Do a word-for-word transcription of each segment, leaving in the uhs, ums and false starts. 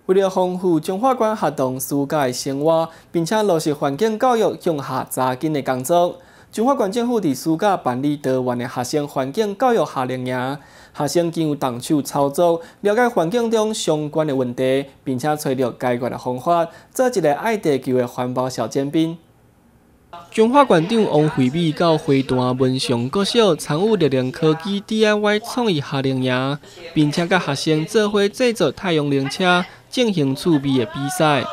为了丰富中华馆学童暑假的生活，并且落实环境教育向下扎根的工作，中华馆政府伫暑假办理多元的学生环境教育夏令营，学生经由动手操作，了解环境中相关的问题，并且找到解决的方法，做一个爱地球的环保小尖兵。 中华馆长王惠美到花坛文祥国小参与力量科技 D I Y 创意夏令营，并且甲学生做伙制作太阳能车，进行趣味的比赛。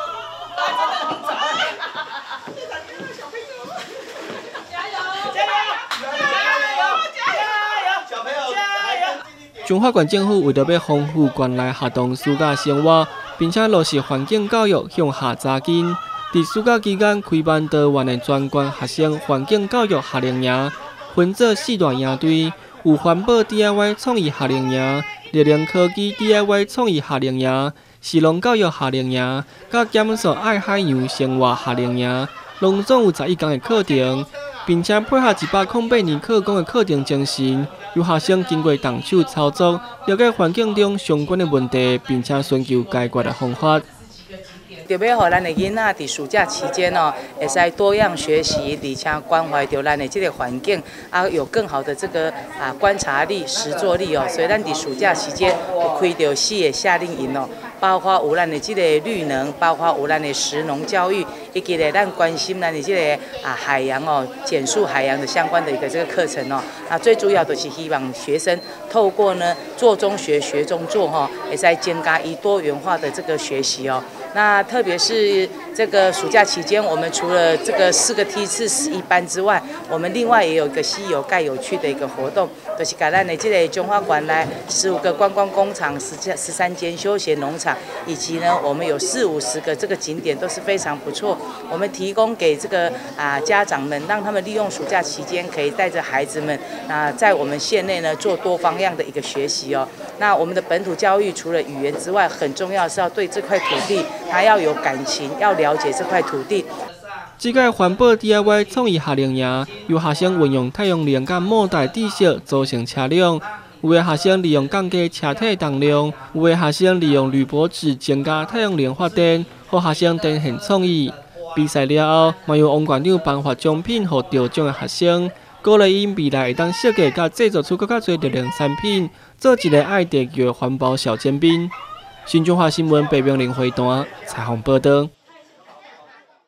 中华馆政府为着要丰富馆内学童暑假生活，并且落实环境教育向下扎根。 伫暑假期间开办多元的专关学生环境教育夏令营，分做四大营队，有环保 D I Y 创意夏令营、力量科技 D I Y 创意夏令营、市农教育夏令营，甲减塑爱海洋生活夏令营，拢总有十一天的课程，并且配合一百零八年课纲的课程精神，由学生经过动手操作，了解环境中相关的问题，并且寻求解决的方法。 特别互咱的囡仔伫暑假期间哦，会使多样学习，而且关怀到咱的这个环境，啊，有更好的这个啊观察力、实作力哦。所以咱伫暑假期间有开到四个夏令营哦，包括有咱的这个绿能，包括有咱的食农教育，以及咧咱关心咱的这个啊海洋哦，减速海洋的相关的一个这个课程哦。那最主要就是希望学生透过呢做中学、学中做哈，会使增加伊多元化的这个学习哦。 那特别是这个暑假期间，我们除了这个四个梯次十一班之外，我们另外也有一个稀有盖有趣的一个活动，就是把咱的这个中华馆来十五个观光工厂、十十三间休闲农场，以及呢，我们有四五十个这个景点都是非常不错。我们提供给这个啊家长们，让他们利用暑假期间可以带着孩子们啊，在我们县内呢做多方样的一个学习哦。那我们的本土教育除了语言之外，很重要是要对这块土地。 他要有感情，要了解这块土地。 这个环保 D I Y 创意夏令营，由学生运用太阳能甲木材知识组成车辆。有的学生利用降低车体重量，有的学生利用铝箔纸增加太阳能发电，让学生展现创意。比赛了后，嘛由王馆长颁发奖品给得奖的学生，鼓励因未来会当设计甲制作出更加多力量产品，做一个爱地球的环保小尖兵。新中华新闻北平林会谈采访报道。